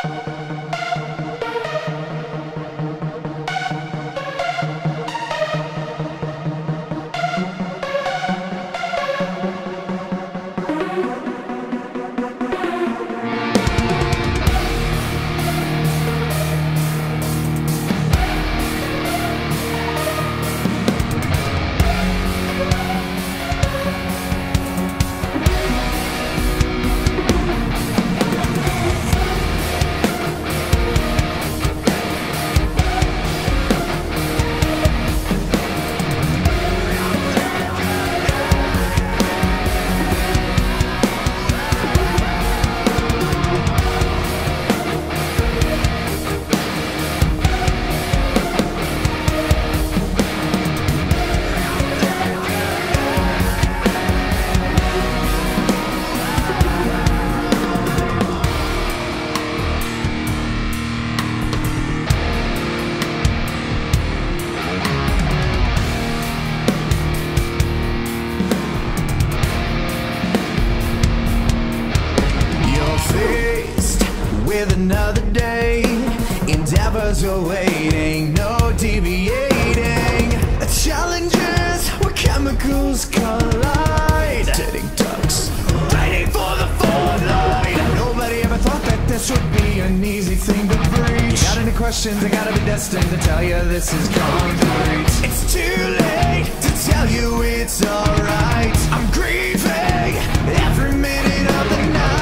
with another day. Endeavors are waiting, no deviating. Challenges where chemicals collide. Dating ducks, waiting for the Faultline. Nobody ever thought that this would be an easy thing to breach. Got any questions? I gotta be destined to tell you this is concrete. It's too late to tell you it's alright. I'm grieving every minute of the night.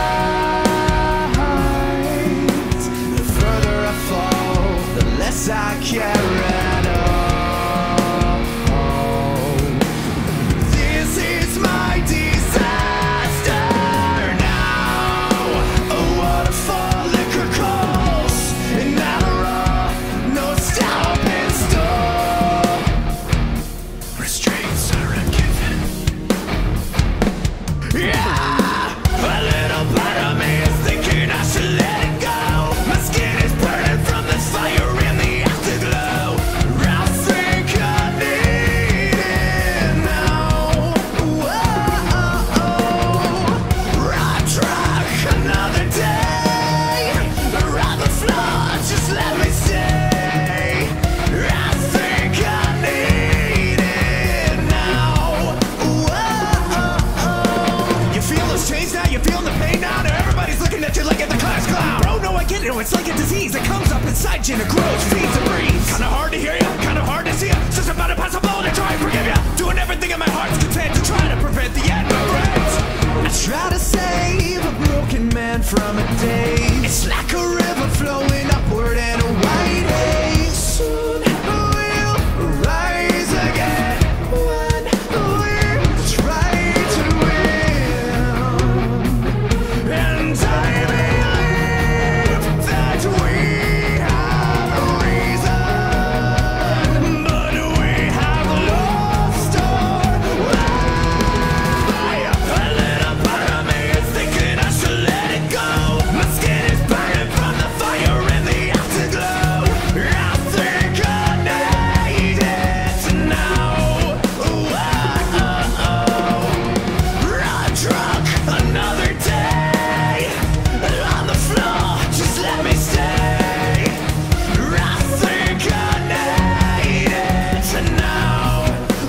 The further I fall, the less I care at all. This is my disaster now. A waterfall, liquor calls, and Adderall, no stopping store. Restraints are a given. Yeah, a little part of me is thinking I should let it go. My skin is burning from this fire in the afterglow. I think I need it now. Whoa, ride track another day. Around the floor, just let me stay. I think I need it now. Whoa, you feel those chains now? You feeling the pain now? Now everybody's looking at you like at the class clown. Bro, no, I get it. It's like a disease that comes up inside you and it grows, feeds and breathes. Kinda hard to hear you, kinda hard to see you. It's just about impossible to try and forgive you. Doing everything in my heart's content to try to prevent the end of regrets. I try to save a broken man from a day. It's like a river flowing upward and a white haze. Soon we'll rise again when we try to win. And I believe that we have a reason, but we have lost our way. A little part of me is thinking I should let it go. My skin is burning from the fire in the afterglow. I think I need it now. Ride truck another day. On the floor, just let me stay. I think I need it now.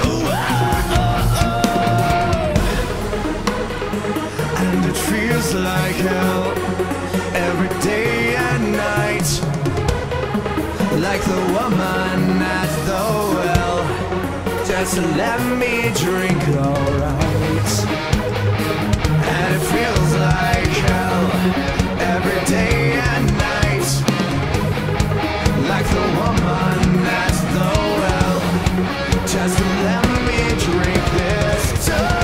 And it feels like hell every day and night. Like the woman at the well, just let me drink alright. And it feels like hell every day and night. Like the woman at the well, just let me drink this time.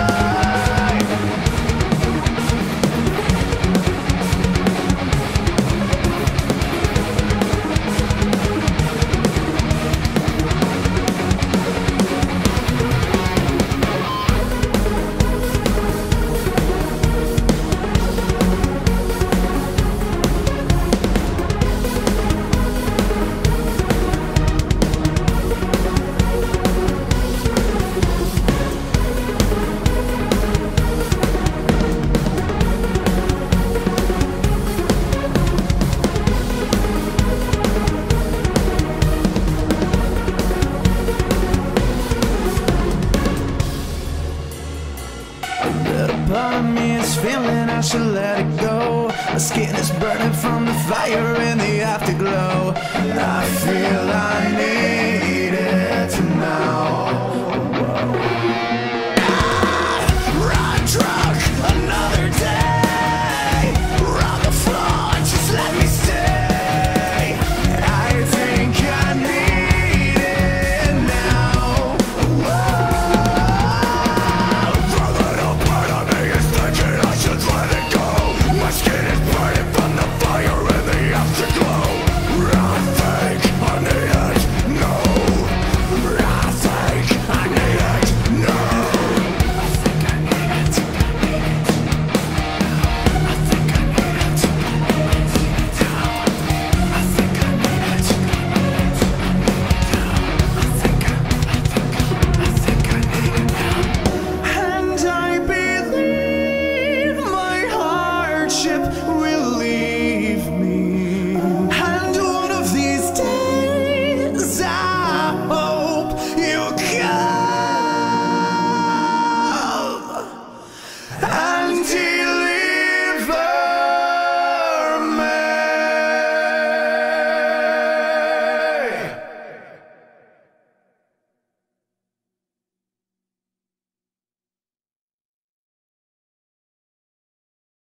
skin is burning from the fire in the afterglow. I feel I need it now. Whoa.